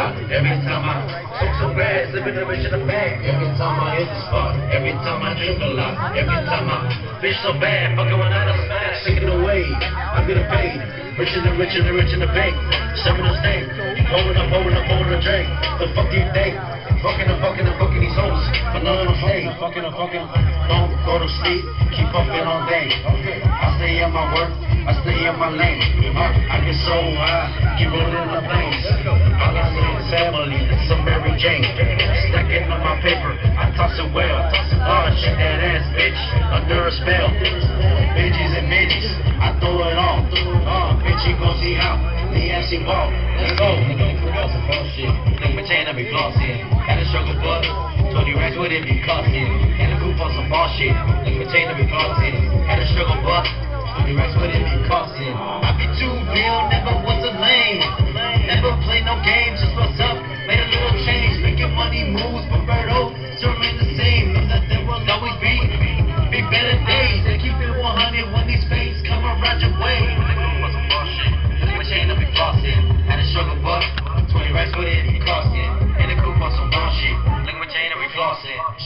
lot. Every time I smoke so bad, slipping the rich in the bag. Every time I hit the spot, every time I drink a lot. Every time I bitch so bad, fucking when I smash, taking away. I'm getting paid. Rich in the rich in the rich in the bank. Serving the steak. Pouring a drink. The fuck do you think? Fucking these hoes. But none of them stay. Fucking. Don't go to sleep. Keep fucking all day. I stay in my work. I stay in my lane. I get so high. Keep rolling the planes. All I see is family. Some Mary Jane. Stacking on my paper. I toss it well. Shake that ass, bitch. Under a spell. Bitches and bitches. I throw it on. Bitch, you gon' see how. The ass she ball. Let's go. Some bullshit. Think my chain, I be flossing. Had a struggle bus. 20 racks with it be costing. And a coupe on some bullshit. Think my chain, I be flossing. Had a struggle bus. 20 racks with it be costing. I be too real, never was a lame. Never play no games, just what's up. Made a little change, making money moves, but Roberto still remain the same. Know that there will always be better days. And keep it 100 when these fates come around your way. Chain, I be flossing. Had a struggle buck, 20 racks with it, be costing. And a coupe on some bullshit. Look at my chain, I be flossing.